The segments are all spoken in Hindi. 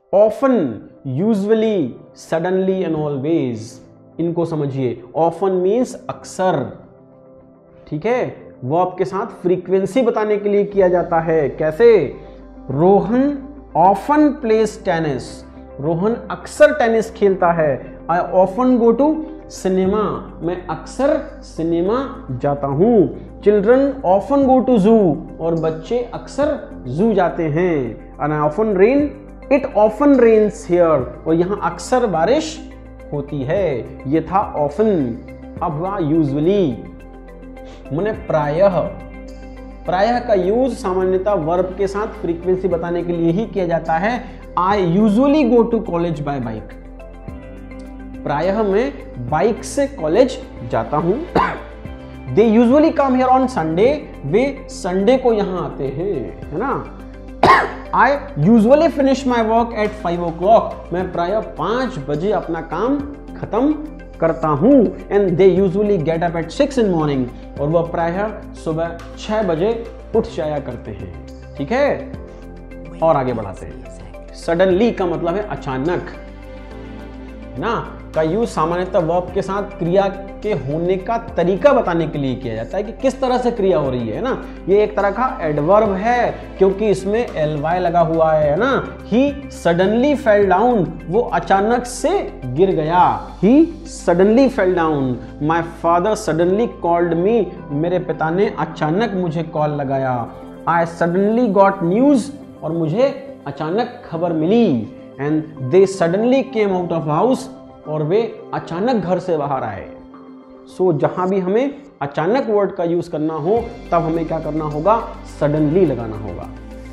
Often, usually, suddenly and always, इनको समझिए। ऑफन मीन्स अक्सर, ठीक है, वर्ब के साथ फ्रीक्वेंसी बताने के लिए किया जाता है। कैसे? Rohan often plays tennis, Rohan अक्सर टेनिस खेलता है। I often go to cinema, मैं अक्सर सिनेमा जाता हूँ। चिल्ड्रन ऑफन गो टू जू, और बच्चे अक्सर जू जाते हैं। And I often rain, it often rains here, और यहाँ अक्सर बारिश होती है। ये था ऑफन। अब हुआ यूजुअली, माने प्रायः। प्रायः का यूज सामान्यतः वर्ब के साथ फ्रीक्वेंसी बताने के लिए ही किया जाता है। I usually go to college by bike, प्रायः मैं बाइक से कॉलेज जाता हूं। They usually come here on Sunday, वे संडे को यहां आते हैं, है ना। I usually finish my work at 5 o'clock, मैं प्रायः 5 बजे अपना काम खत्म करता हूं। And they usually get up at 6 in morning, और वह प्रायः सुबह 6 बजे उठ जाया करते हैं। ठीक है, और आगे बढ़ाते हैं। सडनली का मतलब है अचानक, ना, का यूज सामान्यतः वर्ब के साथ क्रिया के होने का तरीका बताने के लिए किया जाता है कि किस तरह से क्रिया हो रही है ना। ये एक तरह का एडवर्ब है क्योंकि इसमें ly लगा हुआ है ना। ही सडनली फेल डाउन, वो अचानक से गिर गया। He suddenly fell down. My father suddenly called me, मेरे पिता ने अचानक मुझे कॉल लगाया। आई सडनली गॉट न्यूज, और मुझे अचानक खबर मिली। And they suddenly came out of house, और वे अचानक घर से बाहर आए। सो जहां भी हमें अचानक वर्ड का यूज करना हो तब हमें क्या करना होगा? सडनली लगाना होगा।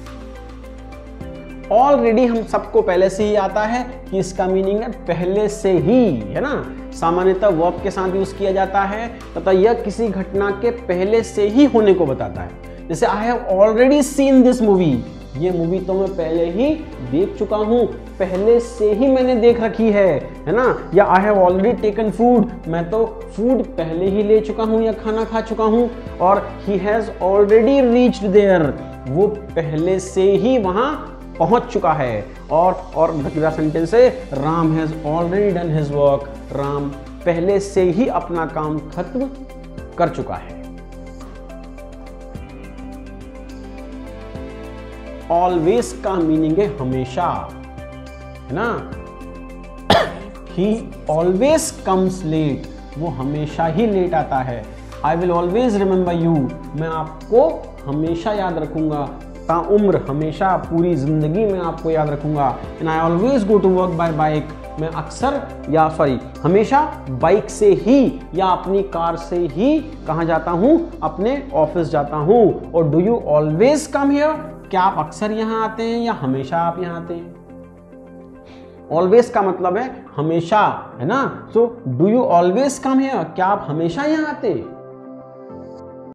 ऑलरेडी हम सबको पहले से ही आता है कि इसका मीनिंग है पहले से ही, है ना। सामान्यतः वर्ब के साथ यूज किया जाता है तथा यह किसी घटना के पहले से ही होने को बताता है। जैसे I have already seen this movie, ये मूवी तो मैं पहले ही देख चुका हूं, पहले से ही मैंने देख रखी है ना। या I have already taken food, मैं तो फूड पहले ही ले चुका हूं या खाना खा चुका हूं। और he has already reached there, वो पहले से ही वहां पहुंच चुका है। और अगला सेंटेंस है Ram has already done his work, Ram पहले से ही अपना काम खत्म कर चुका है। ऑलवेज का मीनिंग है हमेशा, है ना। ही ऑलवेज कम्स लेट, वो हमेशा ही लेट आता है। I will always remember you, मैं आपको हमेशा याद रखूंगा, ताउम्र, हमेशा, पूरी जिंदगी में आपको याद रखूंगा। And I always go to work by bike, मैं अक्सर हमेशा बाइक से ही या अपनी कार से ही कहाँ जाता हूँ? अपने ऑफिस जाता हूँ। और do you always come here, क्या आप अक्सर यहाँ आते हैं या हमेशा आप यहाँ आते हैं? ऑलवेज का मतलब है हमेशा, है ना। So do you always come here, क्या आप हमेशा यहाँ आते हैं?